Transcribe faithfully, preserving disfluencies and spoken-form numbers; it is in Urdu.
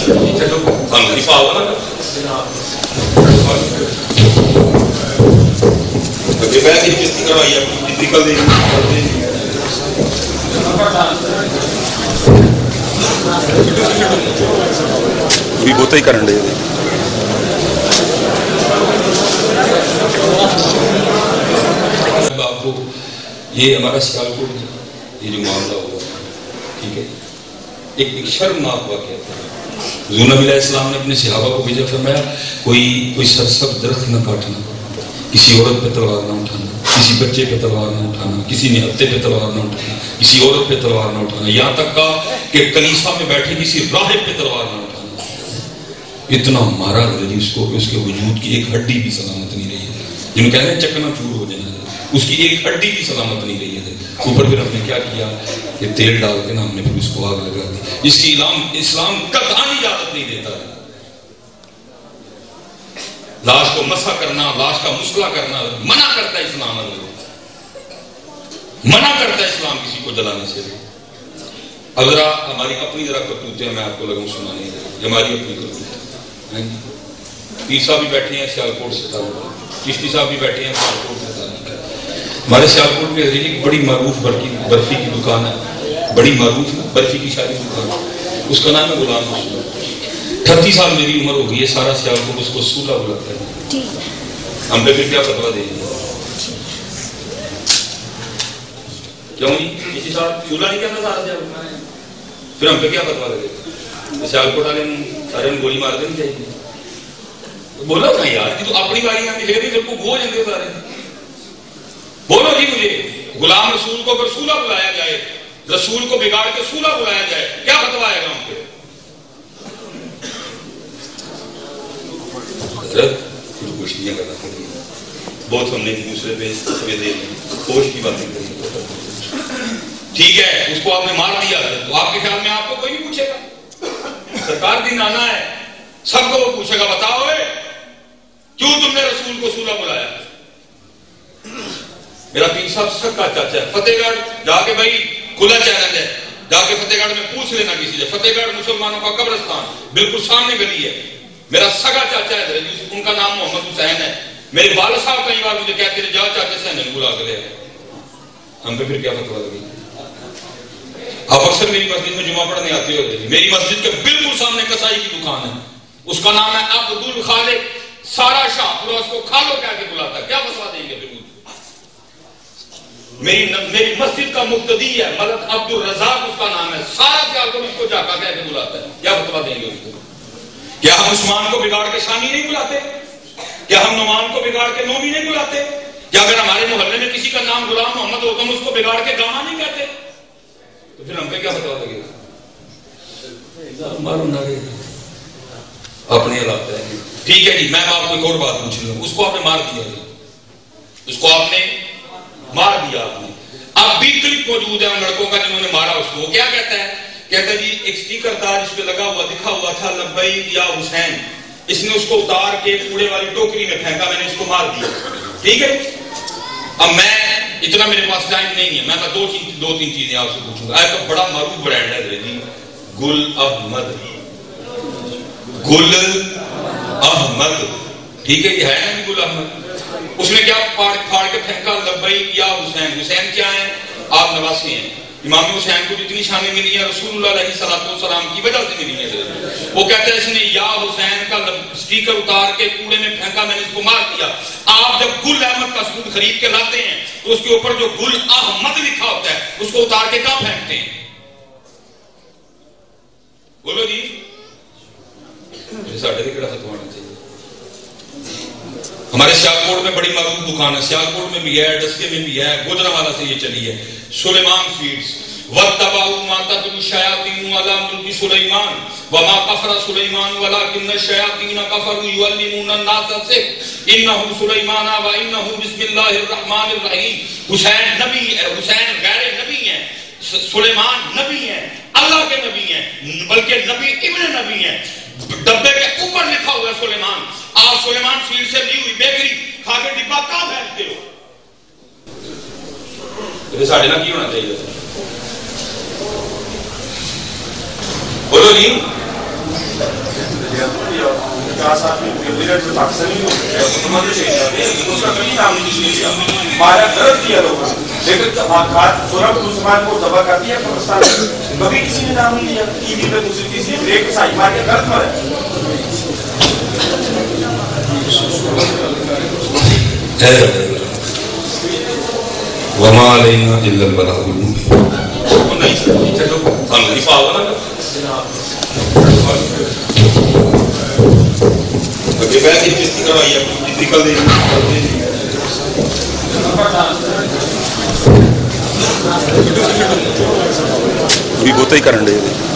بھی بہت ہی کرن دے آپ کو یہ ہمارا سیالکوٹ یہ جو معاملہ ہوا ٹھیک ہے ایک ایک شرمناک واقعہ تھا. حضور نبی علیہ السلام نے اپنے صحابہ کو بھیجا فرمایا کوئی کوئی سرسبز درخت نہ کاٹنا, کسی عورت پہ تلوار نہ اٹھانا, کسی بچے پہ تلوار نہ اٹھانا, کسی نہتے پہ تلوار نہ اٹھانا, کسی عورت پہ تلوار نہ اٹھانا, یہاں تک کہا کہ کنیسہ میں بیٹھے کسی راہب پہ تلوار نہ اٹھانا. اتنا مارا گیا جی اس کو کہ اس کے وجود کی ایک ہڈی بھی سلامت نہیں رہی ہے. جنہوں کہہ رہے ہیں چکنا چور ہو جانا ہے, اس کی ایک ہڈی بھی سلامت نہیں رہی ہے. اوپر پھر ہم نے کیا کیا کہ تیل ڈال کے نا ہم نے پھر اس کو آگ لگا دی. اس کی اسلام اسلام قطعاً اجازت نہیں دیتا ہے. لاش کو مسح کرنا, لاش کا مسئلہ کرنا منع کرتا ہے اسلام. منع کرتا ہے اسلام کسی کو جلانے سے. اگر ہماری اپنی ذرا کرتوتے ہیں میں آپ کو لگوں سنانے, ہماری اپنی کرتوتے. پیر صاحب بھی بیٹھے ہیں سیالکوٹ سے تعلق, چشتی صاحب بھی بیٹھے ہیں سیالکوٹ سے تعلق. ہمارے سیالکوٹ میں ایک بڑی معروف برفی کی دکان ہے, بڑی معروف برفی کی شادی دکان ہے, اس کا نام ہے غلام محمد. اٹھتی سال میری عمر ہو گئی ہے, سارا سیالکوٹ اس کو سولہ بلاتا ہے. ہم پہ پھر کیا فتویٰ دیں گے؟ کیوں نہیں کسی صاحب سولہ نہیں کہنا سارا سیالکوٹ, پھر ہم پہ کیا فتویٰ لگے گا؟ سیالکوٹ والے سارے گولی مار دیں چاہیے. بولا نا یار تو اپنی باری آتی ہے پھر کو گو جائیں گے سارے. بولو جی مجھے غلام رسول کو اگر سولہ بلایا جائے, رسول کو بگاڑ کے سولہ بلایا جائے, کیا فتویٰ آئے گا ہم پہ؟ کچھ نہیں کرنا پڑی, بہت ہم نے دوسرے پہ ہوش کی باتیں کری. ٹھیک ہے اس کو آپ نے مار دیا تو آپ کے خیال میں آپ کو کوئی نہیں پوچھے گا. سرکار دن آنا ہے, سب کو وہ پوچھے گا بتاؤ کیوں تم نے رسول کو سولہ بلایا. میرا پیر صاحب سکا چاچا ہے, فتح گڑھ جا کے بھائی کھلا چیلنج ہے, جا کے فتح گڑھ میں پوچھ لینا کسی سے. فتح گڑھ مسلمانوں کا قبرستان بالکل سامنے گلی ہے. میرا سگا چاچا ہے, ان کا نام محمد حسین ہے. میرے والد صاحب کئی بار مجھے کہتے ہیں جاؤ چاچا سے نہیں بلا کے لے. ہم پہ پھر کیا فتویٰ لگی؟ آپ اکثر میری مسجد میں جمعہ پڑھنے آتے ہوتے ہیں. میری مسجد کے بالکل سامنے کسائی کی دکان ہے, اس کا نام ہے عبد الخالق. سارا شاہ پورا اس کو کھالو کہہ کے بلاتا ہے. کیا فتویٰ دیں گے؟ بالکل میری میری مسجد کا مقتدی ہے ملک عبد الرزاق اس کا نام ہے, سارا سیال کو اس کو جاکا کہہ کے بلاتا ہے. کیا فتویٰ دیں گے اس کو؟ کیا ہم عثمان کو بگاڑ کے شامی نہیں بلاتے؟ کیا ہم نعمان کو بگاڑ کے نومی نہیں بلاتے؟ کیا اگر ہمارے محلے میں کسی کا نام غلام محمد ہوتا ہم اس کو بگاڑ کے گاما نہیں کہتے؟ تو پھر ہم پہ کیا فتویٰ لگے گا؟ معلوم نہ رہے اپنے علاقے. ٹھیک ہے جی, میں آپ کو ایک اور بات پوچھ رہا ہوں. اس کو آپ نے مار دیا, اس کو آپ نے مار دیا. آپ نے اب بھی کلپ موجود ہے ان لڑکوں کا جنہوں نے مارا اس کو. وہ کیا کہتا ہے؟ کہتا ہے جی ایک سٹیکر تھا جس پہ لگا ہوا دکھا ہوا تھا لبیک یا حسین, اس نے اس کو اتار کے کوڑے والی ٹوکری میں پھینکا, میں نے اس کو مار دیا. ٹھیک ہے. اب میں اتنا میرے پاس ٹائم نہیں ہے, میں دو چیز دو تین چیزیں آپ سے پوچھوں گا. ایک بڑا معروف برانڈ ہے جی گل احمد, گل احمد. ٹھیک ہے, یہ ہے نا گل احمد. اس نے کیا پھاڑ پھاڑ کے پھینکا لبیک یا حسین. حسین کیا ہے؟ آپ نواسی ہیں. امام حسین کو جتنی شانیں ملی ہیں رسول اللہ علیہ الصلوۃ والسلام کی وجہ سے ملی ہیں. وہ کہتے ہیں اس نے یا حسین کا سٹیکر اتار کے کوڑے میں پھینکا, میں نے اس کو مار دیا. آپ جب گل احمد کا سوٹ خرید کے لاتے ہیں تو اس کے اوپر جو گل احمد لکھا ہوتا ہے اس کو اتار کے کہاں پھینکتے ہیں؟ بولو جی. ساڈے بھی کہڑا فتویٰ ہونا چاہیے. ہمارے سیالکوٹ میں بڑی معروف دکان ہے, سیالکوٹ میں بھی ہے, ڈسکے میں بھی ہے, گوجرانوالہ سے یہ چلی ہے, سلیمان سویٹس. وَاتَّبَعُوا مَا تَتْلُو الشَّيَاطِينُ عَلَىٰ مُلْكِ سُلَيْمَانَ وَمَا كَفَرَ سُلَيْمَانُ وَلَٰكِنَّ الشَّيَاطِينَ كَفَرُوا يُعَلِّمُونَ النَّاسَ السِّحْرَ إِنَّهُ سُلَيْمَانَ وَإِنَّهُ بِسْمِ اللَّهِ الرَّحْمَٰنِ الرَّحِيمِ. حسین نبی ہے, حسین غیر نبی ہیں, سلیمان نبی ہیں, اللہ کے نبی ہیں, بلکہ نبی ابن نبی ہیں. ڈبے کے اوپر لکھا ہوا ہے سلیمان. آپ سلیمان فیلڈ سے لی ہوئی بیکری کھا کے ڈبا کہاں پھینکتے ہو؟ ساڑھے نہ کی ہونا چاہیے. بولو جی. پچاس آدمی جو پاکستانی اس کا کبھی نام نہیں لیا، مارا درد کیا لوگوں نے، لیکن سورب مسلمان کو ذبح کر دیا پاکستان میں، کبھی کسی نے نام نہیں لیا، ٹی وی پہ دوسری کسی بریک سائی مار کے درد مرے. وما علینا الا البلاغ المبین. بھی بہت ہی کرن ڈے